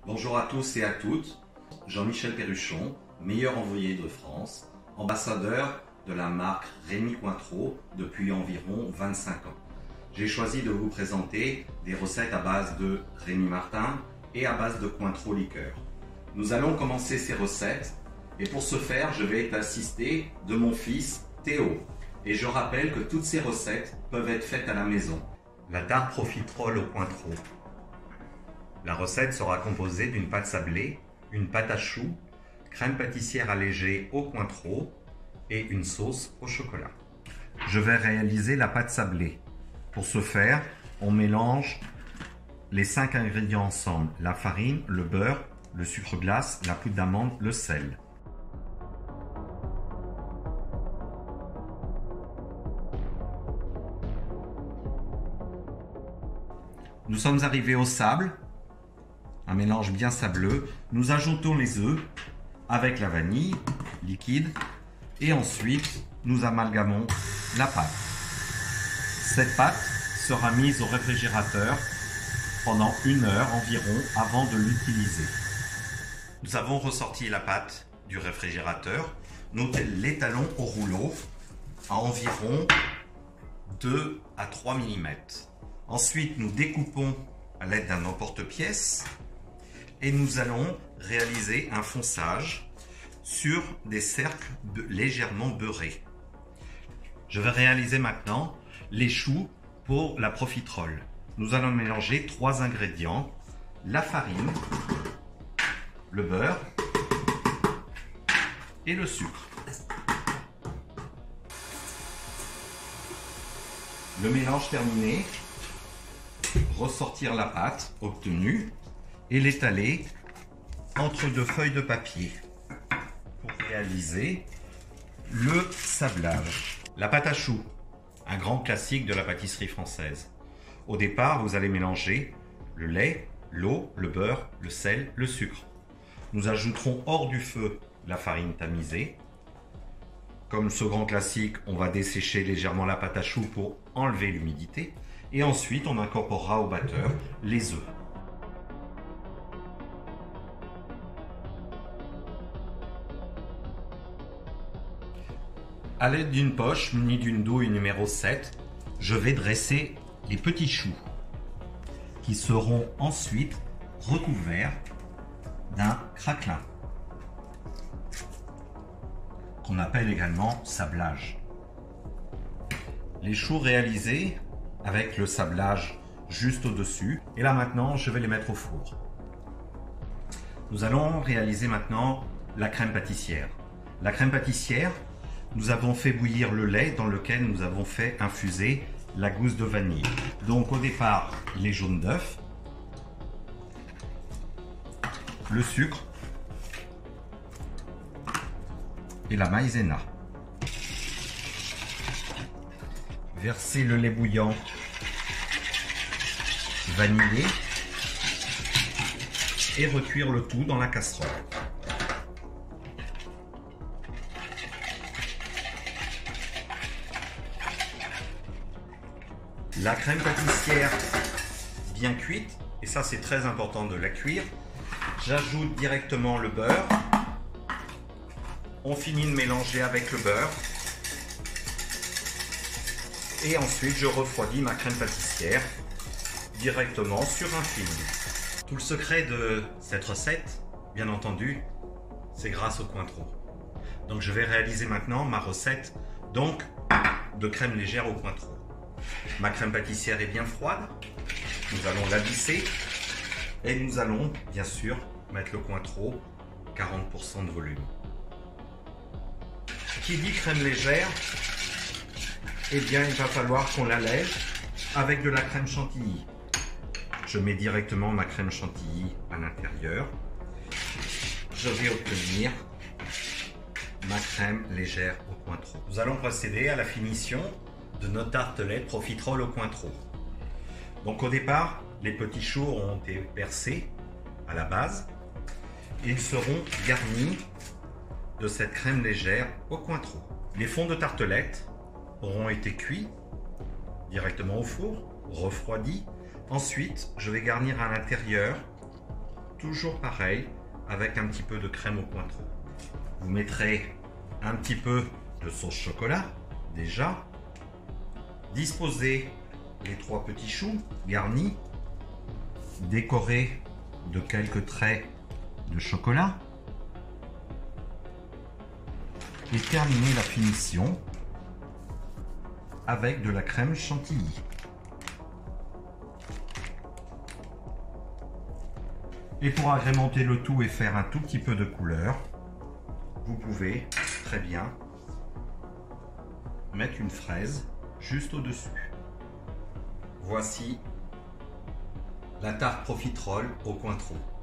Bonjour à tous et à toutes, Jean-Michel Perruchon, meilleur envoyé de France, ambassadeur de la marque Rémy Cointreau depuis environ 25 ans. J'ai choisi de vous présenter des recettes à base de Rémy Martin et à base de Cointreau liqueur. Nous allons commencer ces recettes et pour ce faire, je vais être assisté de mon fils Théo. Et je rappelle que toutes ces recettes peuvent être faites à la maison. La tarte profiterole au Cointreau. La recette sera composée d'une pâte sablée, une pâte à choux, crème pâtissière allégée au Cointreau et une sauce au chocolat. Je vais réaliser la pâte sablée. Pour ce faire, on mélange les 5 ingrédients ensemble, la farine, le beurre, le sucre glace, la poudre d'amande, le sel. Nous sommes arrivés au sable, un mélange bien sableux. Nous ajoutons les œufs avec la vanille liquide et ensuite nous amalgamons la pâte. Cette pâte sera mise au réfrigérateur pendant 1 heure environ avant de l'utiliser. Nous avons ressorti la pâte du réfrigérateur. Nous l'étalons au rouleau à environ 2 à 3 mm. Ensuite, nous découpons à l'aide d'un emporte-pièce et nous allons réaliser un fonçage sur des cercles légèrement beurrés. Je vais réaliser maintenant les choux pour la profiterole. Nous allons mélanger 3 ingrédients, la farine, le beurre et le sucre. Le mélange terminé, ressortir la pâte obtenue et l'étaler entre 2 feuilles de papier pour réaliser le sablage. La pâte à choux, un grand classique de la pâtisserie française. Au départ, vous allez mélanger le lait, l'eau, le beurre, le sel, le sucre. Nous ajouterons hors du feu la farine tamisée. Comme ce grand classique, on va dessécher légèrement la pâte à choux pour enlever l'humidité. Et ensuite, on incorporera au batteur les œufs. À l'aide d'une poche munie d'une douille numéro 7, je vais dresser les petits choux qui seront ensuite recouverts d'un craquelin qu'on appelle également sablage. Les choux réalisés avec le sablage juste au-dessus. Et là maintenant, je vais les mettre au four. Nous allons réaliser maintenant la crème pâtissière. La crème pâtissière, nous avons fait bouillir le lait dans lequel nous avons fait infuser la gousse de vanille. Donc au départ, les jaunes d'œufs, le sucre et la maïzena. Verser le lait bouillant vanillé et recuire le tout dans la casserole. La crème pâtissière bien cuite, et ça c'est très important de la cuire, j'ajoute directement le beurre. On finit de mélanger avec le beurre. Et ensuite, je refroidis ma crème pâtissière directement sur un film. Tout le secret de cette recette, bien entendu, c'est grâce au Cointreau. Donc je vais réaliser maintenant ma recette donc de crème légère au Cointreau. Ma crème pâtissière est bien froide. Nous allons la visser et nous allons bien sûr mettre le Cointreau 40% de volume. Qui dit crème légère, eh bien, il va falloir qu'on l'allège avec de la crème chantilly. Je mets directement ma crème chantilly à l'intérieur. Je vais obtenir ma crème légère au Cointreau. Nous allons procéder à la finition de notre tartelette profiterole au Cointreau. Donc au départ, les petits choux ont été percés à la base et ils seront garnis de cette crème légère au Cointreau. Les fonds de tartelette auront été cuits directement au four, refroidis. Ensuite, je vais garnir à l'intérieur toujours pareil, avec un petit peu de crème au Cointreau. Vous mettrez un petit peu de sauce chocolat, déjà. Disposez les 3 petits choux garnis, décorés de quelques traits de chocolat. Et terminez la finition avec de la crème chantilly. Et pour agrémenter le tout et faire un tout petit peu de couleur, vous pouvez très bien mettre une fraise juste au-dessus. Voici la tarte profiterole au Cointreau.